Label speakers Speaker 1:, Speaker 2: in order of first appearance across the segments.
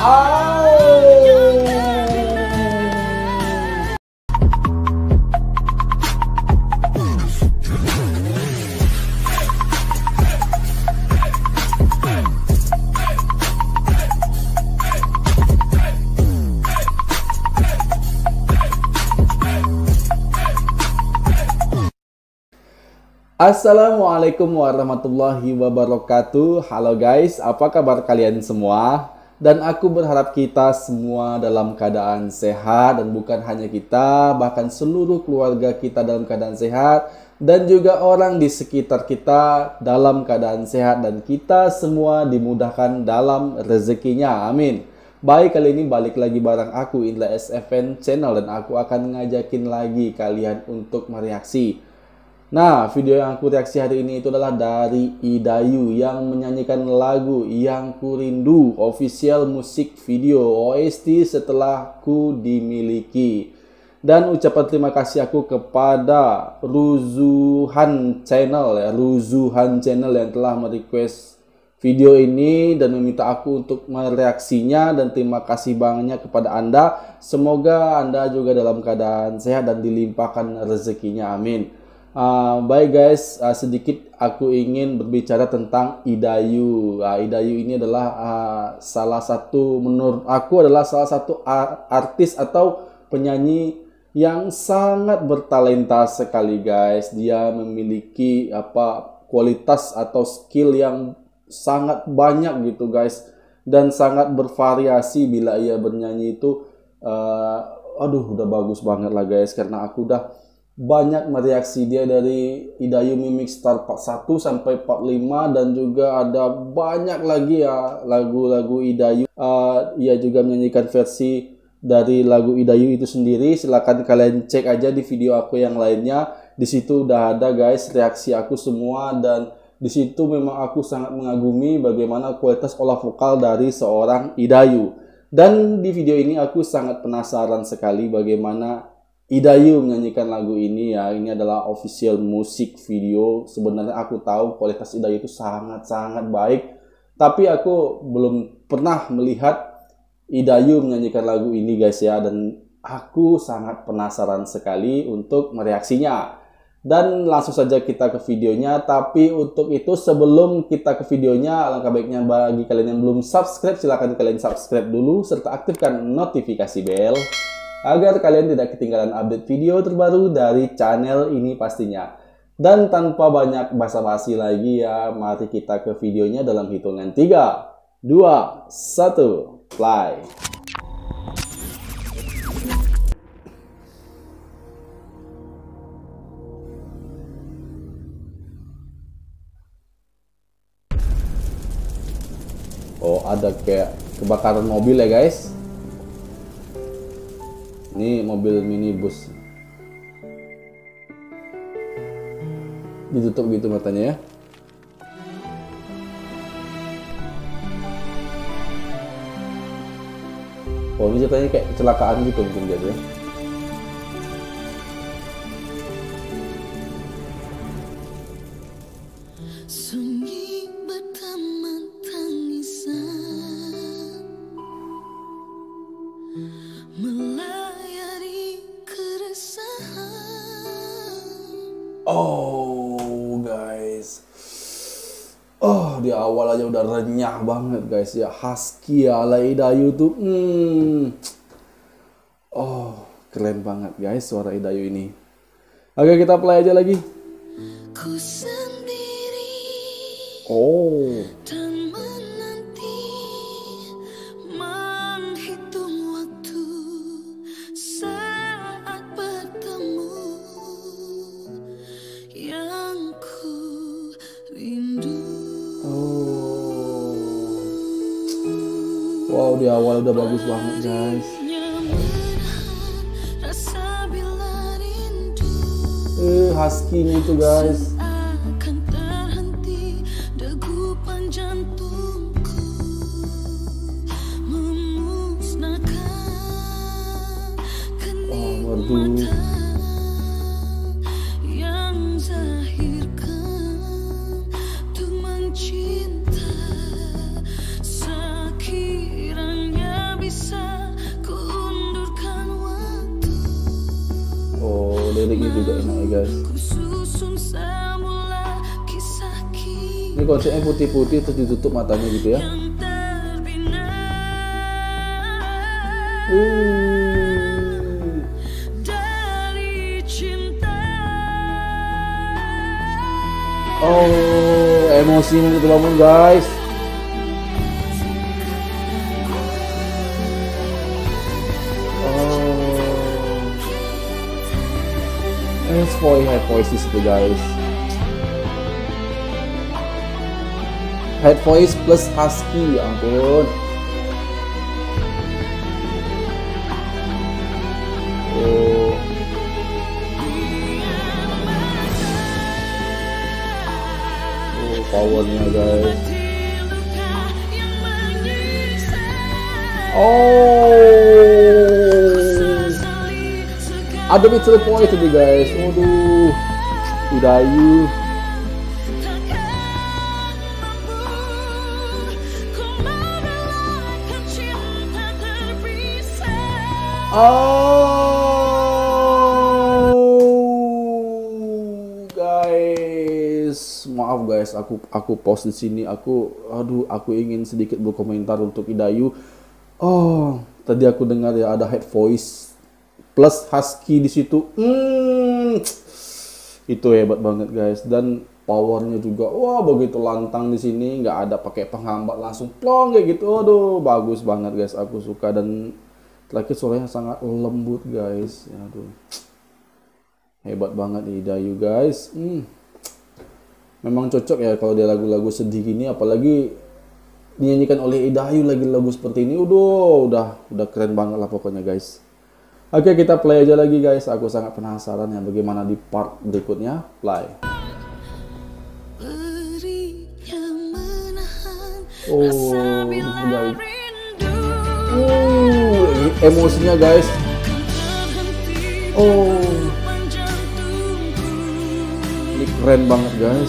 Speaker 1: Assalamualaikum warahmatullahi wabarakatuh. Halo guys, apa kabar kalian semua? Dan aku berharap kita semua dalam keadaan sehat, dan bukan hanya kita, bahkan seluruh keluarga kita dalam keadaan sehat, dan juga orang di sekitar kita dalam keadaan sehat, dan kita semua dimudahkan dalam rezekinya. Amin. Baik, kali ini balik lagi bareng aku Indra SFN Channel, dan aku akan ngajakin lagi kalian untuk mereaksi. Nah, video yang aku reaksi hari ini itu adalah dari Idayu yang menyanyikan lagu Yang Ku Rindu, official musik video OST Setelah Ku Dimiliki. Dan ucapan terima kasih aku kepada Ruzuhan Channel yang telah merequest video ini dan meminta aku untuk mereaksinya, dan terima kasih banyak kepada Anda. Semoga Anda juga dalam keadaan sehat dan dilimpahkan rezekinya. Amin. Baik guys, sedikit aku ingin berbicara tentang Idayu. Idayu ini adalah menurut aku adalah salah satu artis atau penyanyi yang sangat bertalenta sekali guys. Dia memiliki kualitas atau skill yang sangat banyak gitu guys, dan sangat bervariasi bila ia bernyanyi itu. Udah bagus banget lah guys, karena aku udah banyak mereaksi dia dari Idayu Mimic Star Part 1 sampai Part 5, dan juga ada banyak lagi ya lagu-lagu Idayu. Ia juga menyanyikan versi dari lagu Idayu itu sendiri. Silahkan kalian cek aja di video aku yang lainnya. Di situ udah ada guys reaksi aku semua, dan di situ memang aku sangat mengagumi bagaimana kualitas olah vokal dari seorang Idayu. Dan di video ini aku sangat penasaran sekali bagaimana Idayu menyanyikan lagu ini ya. Ini adalah official musik video. Sebenarnya aku tahu kualitas Idayu itu sangat-sangat baik, tapi aku belum pernah melihat Idayu menyanyikan lagu ini guys ya, dan aku sangat penasaran sekali untuk mereaksinya. Dan langsung saja kita ke videonya. Tapi untuk itu, sebelum kita ke videonya, alangkah baiknya bagi kalian yang belum subscribe, silahkan kalian subscribe dulu serta aktifkan notifikasi bel agar kalian tidak ketinggalan update video terbaru dari channel ini pastinya. Dan tanpa banyak basa-basi lagi ya, mari kita ke videonya dalam hitungan 3, 2, 1, play. Oh, ada kayak kebakaran mobil ya guys. Ini mobil minibus. Ditutup gitu matanya ya. Oh, ini ceritanya kayak kecelakaan gitu mungkin dia ya. Oh guys, di awal aja udah renyah banget guys ya, husky ala Idayu tuh. Keren banget guys suara Idayu ini. Oke, kita play aja lagi. Oh. Wow, di awal udah bagus banget guys. Husky-nya itu guys. Waduh.
Speaker 2: Sekiranya
Speaker 1: nih guys. Ini konsepnya putih-putih terus ditutup matanya gitu ya. Oh, emosi betul bangun guys. Head voice itu guys. Head voice plus husky, ya ampun. Powernya guys. Ada betul point tadi guys. Waduh, Idayu. Guys, maaf guys, aku pause di sini. Aku ingin sedikit berkomentar untuk Idayu. Tadi aku dengar ya ada head voice plus husky di situ. Itu hebat banget guys, dan powernya juga wah begitu lantang di sini, nggak ada pakai penghambat, langsung plong kayak gitu. Aduh, bagus banget guys, aku suka. Dan terakhir suaranya sangat lembut guys. Aduh, hebat banget Idayu guys. Memang cocok ya kalau dia lagu-lagu sedih gini, apalagi dinyanyikan oleh Idayu lagi lagu seperti ini. Udah keren banget lah pokoknya guys. Oke, kita play aja lagi guys. Aku sangat penasaran ya bagaimana di part berikutnya. Play. Guys. Emosinya guys. Ini keren banget guys.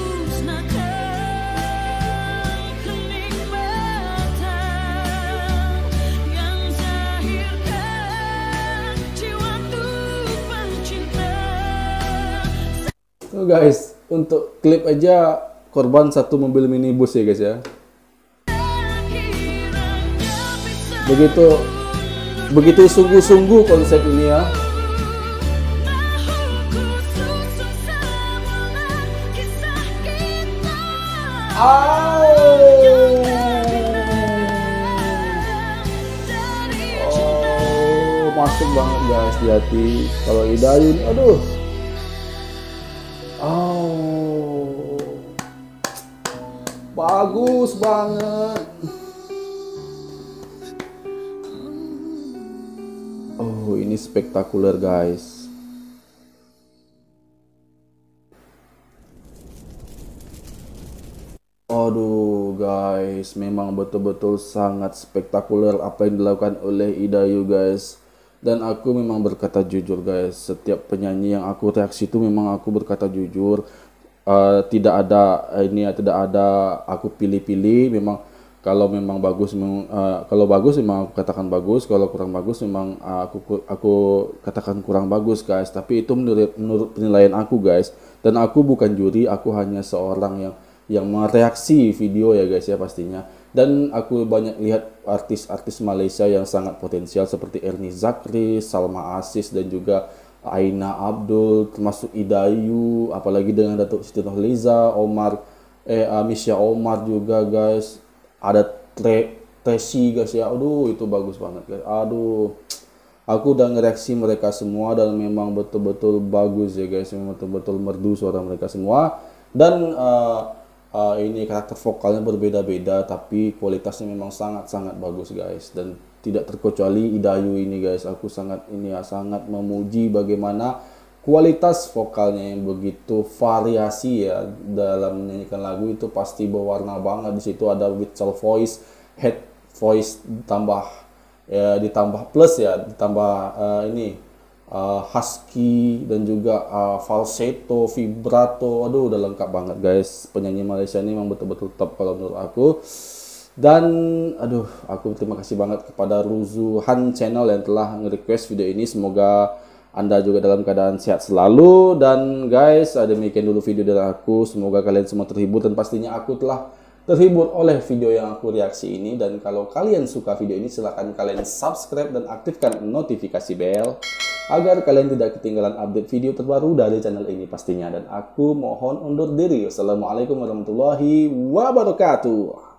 Speaker 1: Tuh guys, untuk klip aja korban satu mobil minibus ya guys ya. Begitu sungguh-sungguh konsep ini ya. Masuk banget guys di hati kalau Idayu ini. Aduh. Bagus banget. Ini spektakuler guys. Aduh guys, memang betul-betul sangat spektakuler apa yang dilakukan oleh Idayu guys. Dan aku memang berkata jujur guys, setiap penyanyi yang aku reaksi itu memang aku berkata jujur. Tidak ada aku pilih-pilih. Memang kalau memang bagus, kalau bagus memang aku katakan bagus, kalau kurang bagus memang aku katakan kurang bagus guys. Tapi itu menurut penilaian aku guys. Dan aku bukan juri, aku hanya seorang yang mereaksi video ya guys ya pastinya. Dan aku banyak lihat artis-artis Malaysia yang sangat potensial seperti Ernie Zakri, Salma Aziz, dan juga Aina Abdul, termasuk Idayu, apalagi dengan Datuk Siti Nurhaliza, Misha Omar juga guys. Ada Tracy guys ya. Aduh, itu bagus banget guys. Aduh, aku udah ngereaksi mereka semua dan memang betul-betul bagus ya guys. Memang betul-betul merdu suara mereka semua. Dan ini karakter vokalnya berbeda-beda, tapi kualitasnya memang sangat-sangat bagus guys. Dan tidak terkecuali Idayu ini guys. Aku sangat memuji bagaimana kualitas vokalnya yang begitu variasi ya dalam menyanyikan lagu. Itu pasti berwarna banget. Di situ ada whistle voice, head voice ditambah plus ya, ditambah husky dan juga falsetto, vibrato. Aduh, udah lengkap banget guys. Penyanyi Malaysia ini memang betul-betul top kalau menurut aku. Dan aku terima kasih banget kepada Ruzuhan Channel yang telah nge-request video ini. Semoga Anda juga dalam keadaan sehat selalu. Dan guys, demikian dulu video dari aku. Semoga kalian semua terhibur, dan pastinya aku telah terhibur oleh video yang aku reaksi ini. Dan kalau kalian suka video ini, silahkan kalian subscribe dan aktifkan notifikasi bell agar kalian tidak ketinggalan update video terbaru dari channel ini pastinya. Dan aku mohon undur diri. Wassalamualaikum warahmatullahi wabarakatuh.